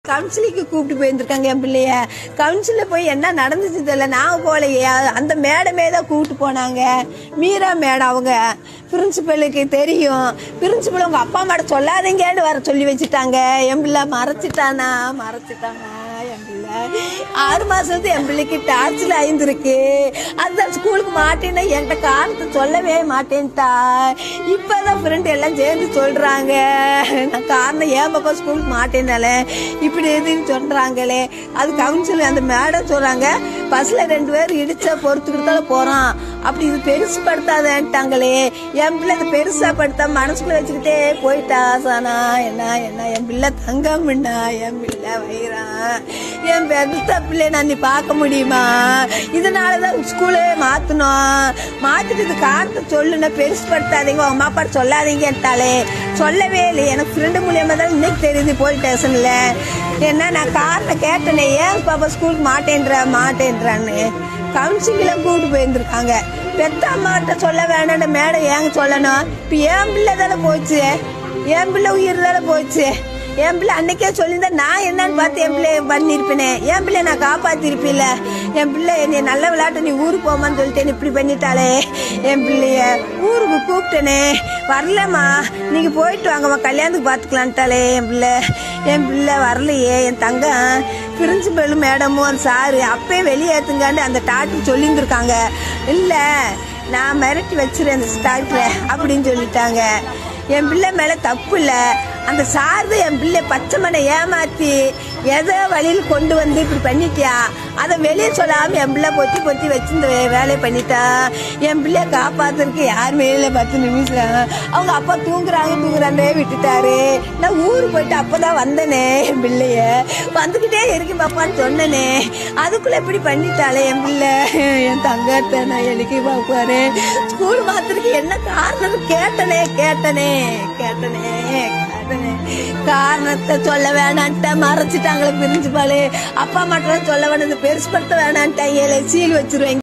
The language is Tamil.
கவுன்சிலிங்க்கு கூப்பிட்டு போயிருந்திருக்காங்க என் பிள்ளைய. கவுன்சில போய் என்ன நடந்துச்சு தெரியல, நான் போலையே. அந்த மேடமே தான் கூப்பிட்டு போனாங்க. மீரா மேடம் அவங்க பிரின்சிபலுக்கு தெரியும். பிரின்சிபல் உங்க அப்பா அம்மாட்ட சொல்லாதீங்கன்னு வர சொல்லி வச்சுட்டாங்க. என் பிள்ளை மறைச்சிட்டானா என் பிள்ளை 6 மாசத்து என் பிள்ளைக்கு டார்ச்சில் ஆயிருந்திருக்கு. அதுதான் ஸ்கூலுக்கு மாட்டேன்னா என்கிட்ட காரணத்தை சொல்லவே மாட்டேன்ட்டா. இப்பதான் ஃப்ரெண்ட் எல்லாம் சேர்ந்து சொல்றாங்க நான் காரணம் ஏன் பாப்பா ஸ்கூலுக்கு மாட்டேன்னால இப்படி எதுன்னு சொல்றாங்களே. அது கவுன்சில் அந்த மேடம் சொல்றாங்க, பஸ்ல 2 பேர் இடிச்சா பொறுத்துக்கிட்டாலும் போறான், அப்படி இது பெருசு படுத்தாதேன்ட்டாங்களே. என் பிள்ளை அதை பெருசா படுத்தா மனசுக்குள்ள வச்சுக்கிட்டே போயிட்டா. சானா என்ன என் பிள்ளை தங்கம்னா, என் பிள்ளை வயிறான், என் பெருத்த பிள்ளை நான் நீ பார்க்க முடியுமா? இதனாலதான் ஸ்கூலே மாத்திட்டு இது காரணத்தை சொல்லுன்னா பெருசு படுத்தாதீங்க, அம்மா அப்பா சொல்லாதீங்கட்டாலே. சொல்லவே இல்லை. எனக்கு ஃப்ரெண்டு மூலியமா தான் இன்னைக்கு தெரியுது போலீஸ் ஸ்டேஷன்ல. என்ன நான் காரணம் கேட்டனே, ஏன் பாப்பா ஸ்கூலுக்கு மாட்டேன்றான்னு. கவுன்சிலிங்லாம் கூப்பிட்டு போயிருந்திருக்காங்க. பெத்த அம்மாட்ட சொல்ல வேண்டாம் மேடம் ஏங்க சொல்லணும்? இப்ப என் பிள்ளை தானே போச்சு, என் பிள்ளை உயிர் தானே போச்சு. என் பிள்ளை அன்னைக்கே சொல்லியிருந்தா நான் என்னன்னு பார்த்து என் பிள்ளைய பண்ணிருப்பேனே. என் பிள்ளைய நான் காப்பாத்திருப்பில்ல. என் பிள்ளை என்னை நல்ல விளையாட்டு நீ ஊருக்கு போமான்னு சொல்லிட்டேன், இப்படி பண்ணிட்டாளே. என் பிள்ளைய ஊருக்கு கூப்பிட்டேனே, வரலம்மா நீங்க போயிட்டு வாங்கம்மா கல்யாணத்துக்கு பாத்துக்கலான்ட்டாலே. என் பிள்ளை வரலையே. என் தங்கம் பிரின்சிபலும் மேடமும் அந்த சாரு அப்பயே வெளியேற்றுங்காண்டு அந்த டாக்டர் சொல்லியிருந்திருக்காங்க. இல்ல நான் மிரட்டி வச்சிருக்கேன் அந்த டாக்டரை அப்படின்னு சொல்லிட்டாங்க. என் பிள்ளை மேல தப்பு இல்ல, அந்த சார்ந்து என் பிள்ளை பச்சை மண்ணை ஏமாத்தி எதோ வழியில் கொண்டு வந்து இப்படி பண்ணிட்டியா, அதை வெளியே சொல்லாம என் பிள்ளை பொத்தி வச்சு இந்த வேலையை பண்ணிட்டா. என் பிள்ளைய காப்பாத்துறதுக்கு யார் மேல 10 நிமிஷம் அவங்க அப்பா தூங்குறாண்டே விட்டுட்டாரு. நான் ஊருக்கு போயிட்டு அப்பதான் வந்தனே. என் பிள்ளைய வந்துகிட்டே இருக்கு பாப்பான்னு சொன்னனே, அதுக்குள்ள இப்படி பண்ணிட்டாளே என் பிள்ளை. என் தங்கத்தை நான் எனக்கு பாப்பாரு ஸ்கூல் மாத்திரக்கு என்ன காரணம் கேட்டனே காரணத்தை சொல்ல வேணான்ட்ட மறைச்சிட்டாங்களே பிரின்சிபாலு. அப்பா மட்டும் சொல்ல வேணாம், பெருசுபடுத்த வேணான்ட்டாங்க, சீல் வச்சிருவாங்க.